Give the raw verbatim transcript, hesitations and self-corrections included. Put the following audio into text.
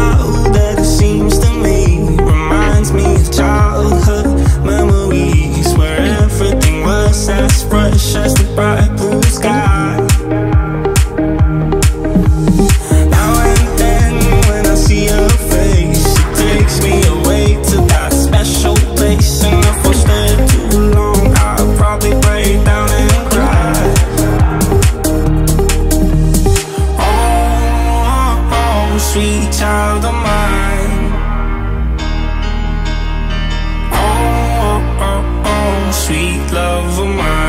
wild that it seems to me. Reminds me of childhood memories where everything was as fresh as the bright blue sky. Now and then when I see your face, it takes me away to that special place. And if I stay too long, I'll probably break down and cry. Oh, oh, sweet child of mine. Oh, oh, oh, oh, sweet love of mine.